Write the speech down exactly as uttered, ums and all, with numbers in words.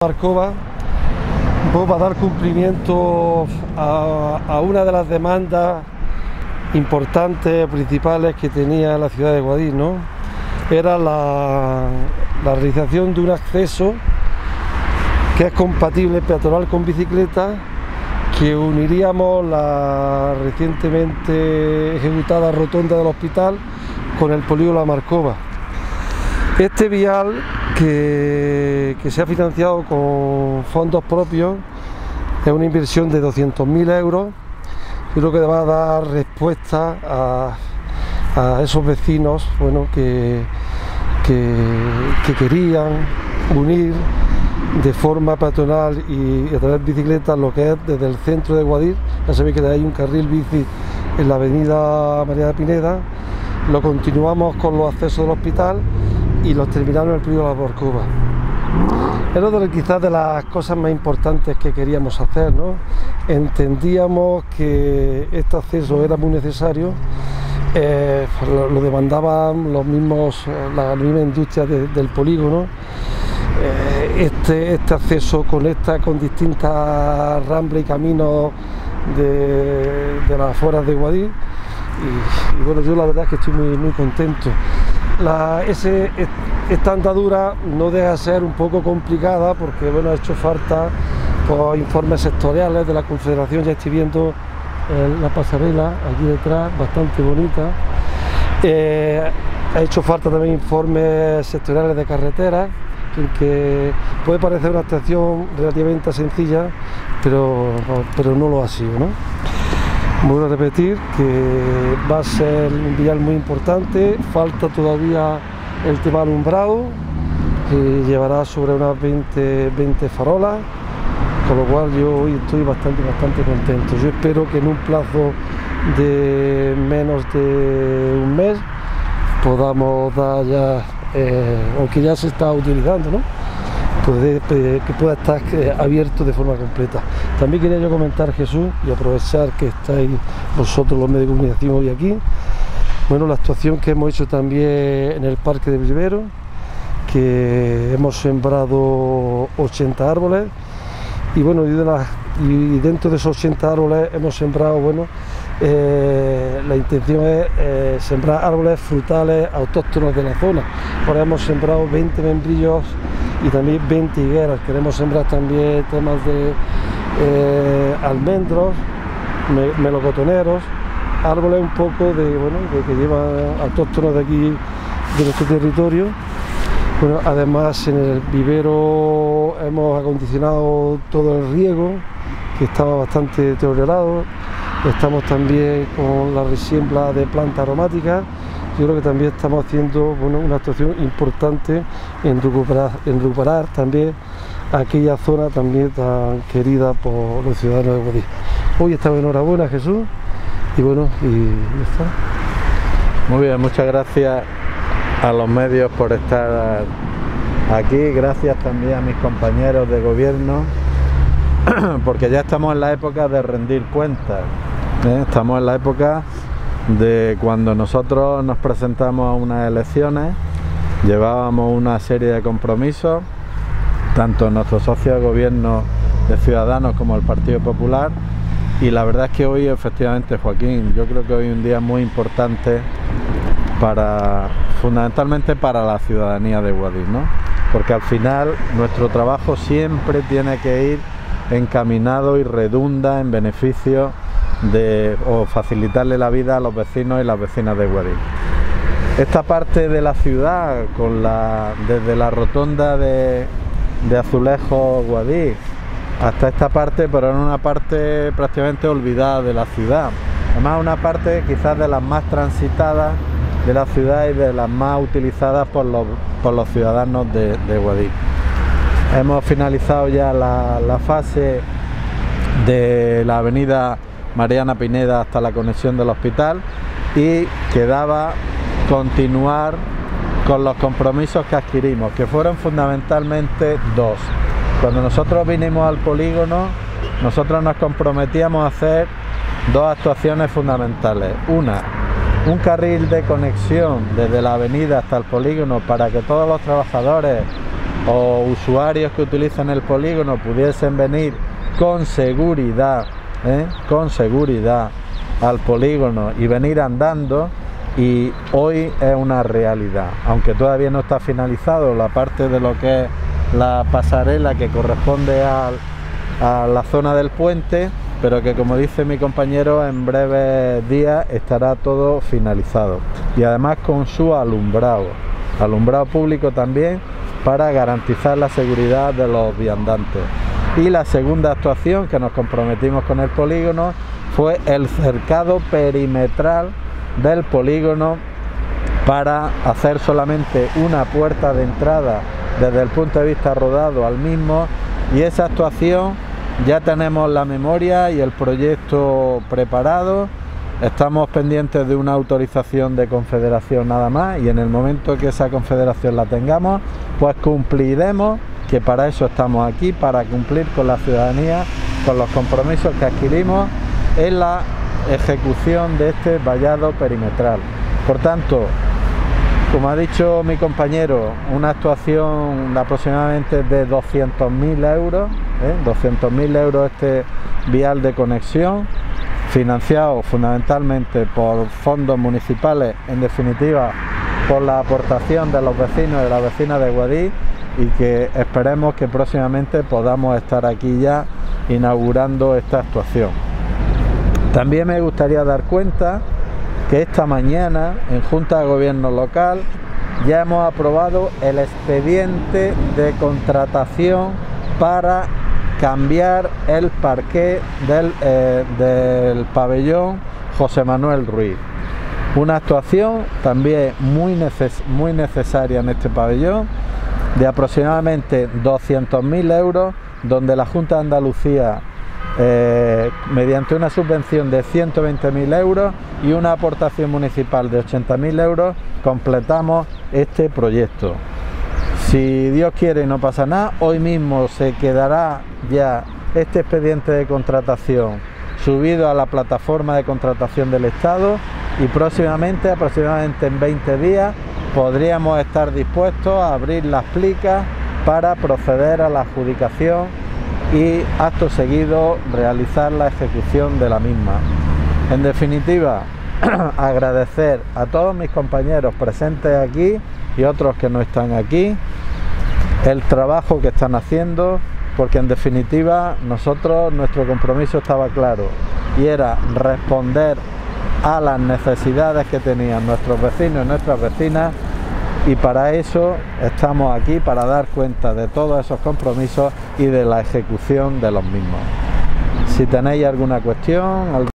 Marcova, un poco para dar cumplimiento a, a una de las demandas importantes, principales que tenía la ciudad de Guadix, ¿no? Era la, la realización de un acceso que es compatible peatonal con bicicleta, que uniríamos la recientemente ejecutada rotonda del hospital con el polígono La Marcova. Este vial que, que se ha financiado con fondos propios es una inversión de doscientos mil euros. Yo creo que va a dar respuesta a, a esos vecinos, bueno, que, que, que querían unir de forma peatonal y a través de bicicletas lo que es desde el centro de Guadix. Ya sabéis que hay un carril bici en la avenida Mariana Pineda, lo continuamos con los accesos del hospital y los terminamos en el polígono La Marcova. Era de, quizás de las cosas más importantes que queríamos hacer, ¿no? Entendíamos que este acceso era muy necesario, eh, lo, lo demandaban los mismos, la misma industria de, del polígono. Eh, este, este acceso conecta con distintas ramblas y caminos de, de las afueras de Guadix y, y bueno, yo la verdad es que estoy muy, muy contento. La, ese, esta andadura no deja de ser un poco complicada porque bueno, ha hecho falta pues, informes sectoriales de la Confederación. Ya estoy viendo eh, la pasarela aquí detrás, bastante bonita. Eh, ha hecho falta también informes sectoriales de carreteras, que puede parecer una actuación relativamente sencilla, pero, pero no lo ha sido, ¿no? Vuelvo a repetir que va a ser un vial muy importante, falta todavía el tema alumbrado, que llevará sobre unas veinte, veinte farolas, con lo cual yo hoy estoy bastante, bastante contento. Yo espero que en un plazo de menos de un mes podamos dar ya, eh, aunque ya se está utilizando, ¿no? Puede, que pueda estar abierto de forma completa. También quería yo comentar, Jesús, y aprovechar que estáis vosotros los medios de comunicación hoy aquí, bueno, la actuación que hemos hecho también en el Parque de Vivero, que hemos sembrado ochenta árboles y bueno, y, de las, y dentro de esos ochenta árboles hemos sembrado, bueno, eh, la intención es eh, sembrar árboles frutales autóctonos de la zona. Ahora hemos sembrado veinte membrillos y también veinte higueras. Queremos sembrar también temas de eh, almendros, me, melocotoneros, árboles un poco de, bueno, de que llevan autóctonos de aquí, de nuestro territorio. Bueno, además en el vivero hemos acondicionado todo el riego, que estaba bastante deteriorado. Estamos también con la resiembra de plantas aromáticas. Yo creo que también estamos haciendo, bueno, una actuación importante en recuperar, en recuperar también aquella zona también tan querida por los ciudadanos de Guadix. Hoy estamos enhorabuena, Jesús, y bueno, y ya está. Muy bien, muchas gracias a los medios por estar aquí, gracias también a mis compañeros de gobierno, porque ya estamos en la época de rendir cuentas, ¿eh? Estamos en la época de cuando nosotros nos presentamos a unas elecciones, llevábamos una serie de compromisos, tanto nuestros socios de gobierno de Ciudadanos como el Partido Popular, y la verdad es que hoy efectivamente, Joaquín, yo creo que hoy es un día muy importante para, fundamentalmente para la ciudadanía de Guadix, ¿no? Porque al final nuestro trabajo siempre tiene que ir encaminado y redunda en beneficio de o facilitarle la vida a los vecinos y las vecinas de Guadix. Esta parte de la ciudad, con la, desde la rotonda de, de Azulejos Guadix hasta esta parte, pero en una parte prácticamente olvidada de la ciudad, además una parte quizás de las más transitadas de la ciudad y de las más utilizadas por los, por los ciudadanos de, de Guadix. Hemos finalizado ya la, la fase de la avenida Mariana Pineda hasta la conexión del hospital y quedaba continuar con los compromisos que adquirimos, que fueron fundamentalmente dos. Cuando nosotros vinimos al polígono, nosotros nos comprometíamos a hacer dos actuaciones fundamentales. Una, un carril de conexión desde la avenida hasta el polígono para que todos los trabajadores o usuarios que utilizan el polígono pudiesen venir con seguridad, ¿eh? con seguridad al polígono y venir andando, y hoy es una realidad, aunque todavía no está finalizado la parte de lo que es la pasarela que corresponde a, a la zona del puente, pero que, como dice mi compañero, en breves días estará todo finalizado, y además con su alumbrado, alumbrado público también, para garantizar la seguridad de los viandantes. Y la segunda actuación que nos comprometimos con el polígono fue el cercado perimetral del polígono para hacer solamente una puerta de entrada desde el punto de vista rodado al mismo, y esa actuación ya tenemos la memoria y el proyecto preparado. Estamos pendientes de una autorización de confederación nada más, y en el momento que esa confederación la tengamos, pues cumpliremos, que para eso estamos aquí, para cumplir con la ciudadanía, con los compromisos que adquirimos en la ejecución de este vallado perimetral. Por tanto, como ha dicho mi compañero, una actuación de aproximadamente de doscientos mil euros, ¿eh? doscientos mil euros este vial de conexión, financiado fundamentalmente por fondos municipales, en definitiva por la aportación de los vecinos y las vecinas de Guadix, y que esperemos que próximamente podamos estar aquí ya inaugurando esta actuación. También me gustaría dar cuenta que esta mañana en Junta de Gobierno local ya hemos aprobado el expediente de contratación para cambiar el parqué del, eh, del pabellón José Manuel Ruiz. Una actuación también muy, neces muy necesaria en este pabellón, de aproximadamente doscientos mil euros, donde la Junta de Andalucía, eh, mediante una subvención de ciento veinte mil euros y una aportación municipal de ochenta mil euros, completamos este proyecto. Si Dios quiere y no pasa nada, hoy mismo se quedará ya este expediente de contratación subido a la plataforma de contratación del Estado, y próximamente, aproximadamente en veinte días, podríamos estar dispuestos a abrir las plicas para proceder a la adjudicación y, acto seguido, realizar la ejecución de la misma. En definitiva, agradecer a todos mis compañeros presentes aquí y otros que no están aquí el trabajo que están haciendo, porque en definitiva nosotros, nuestro compromiso estaba claro, y era responder a las necesidades que tenían nuestros vecinos y nuestras vecinas, y para eso estamos aquí, para dar cuenta de todos esos compromisos y de la ejecución de los mismos. Si tenéis alguna cuestión,